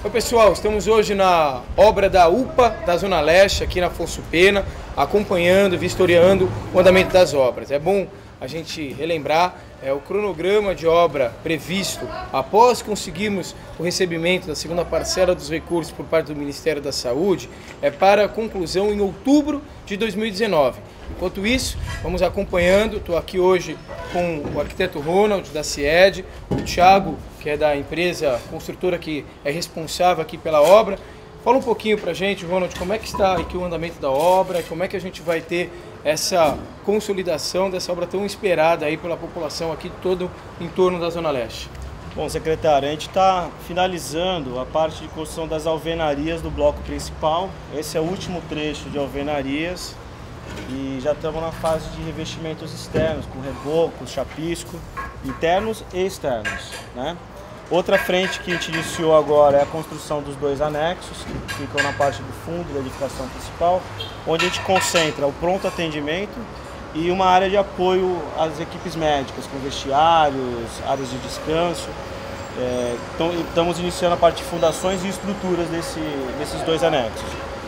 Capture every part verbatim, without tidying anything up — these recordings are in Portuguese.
Oi pessoal, estamos hoje na obra da U P A da Zona Leste, aqui na Afonso Pena, acompanhando e vistoriando o andamento das obras. É bom a gente relembrar é, o cronograma de obra previsto após conseguirmos o recebimento da segunda parcela dos recursos por parte do Ministério da Saúde, é para a conclusão em outubro de dois mil e dezenove. Enquanto isso, vamos acompanhando. Estou aqui hoje com o arquiteto Ronald da CIED, o Thiago, que é da empresa construtora que é responsável aqui pela obra. Fala um pouquinho para a gente, Ronald, como é que está aqui o andamento da obra, como é que a gente vai ter essa consolidação dessa obra tão esperada aí pela população aqui todo em torno da Zona Leste. Bom, secretário, a gente está finalizando a parte de construção das alvenarias do bloco principal. Esse é o último trecho de alvenarias e já estamos na fase de revestimentos externos, com reboco, chapisco, internos e externos, né? Outra frente que a gente iniciou agora é a construção dos dois anexos, que ficam na parte do fundo da edificação principal, onde a gente concentra o pronto atendimento e uma área de apoio às equipes médicas, com vestiários, áreas de descanso. É, então, estamos iniciando a parte de fundações e estruturas desse, desses dois anexos.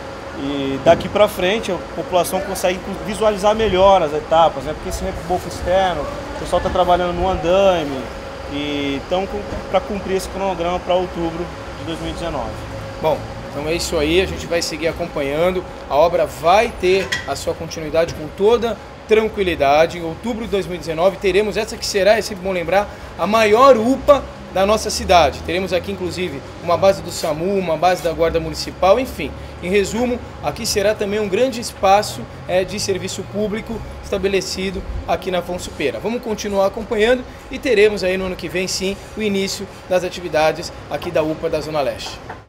E daqui para frente a população consegue visualizar melhor as etapas, né? Porque esse reboco externo, o pessoal está trabalhando no andaime, e estamos para cumprir esse cronograma para outubro de dois mil e dezenove. Bom, então é isso aí, a gente vai seguir acompanhando, a obra vai ter a sua continuidade com toda tranquilidade. Em outubro de dois mil e dezenove teremos essa que será, é sempre bom lembrar, a maior U P A da nossa cidade. Teremos aqui inclusive uma base do SAMU, uma base da Guarda Municipal, enfim. Em resumo, aqui será também um grande espaço é, de serviço público estabelecido aqui na Afonso Pena. Vamos continuar acompanhando e teremos aí no ano que vem sim o início das atividades aqui da U P A da Zona Leste.